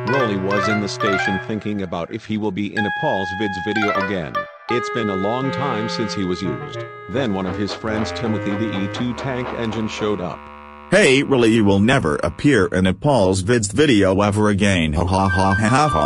ROLY was in the station thinking about if he will be in a Paul's Vids video again. It's been a long time since he was used. Then one of his friends Timothy the E2 tank engine showed up. Hey ROLY, you will never appear in a Paul's Vids video ever again, ha ha ha ha ha.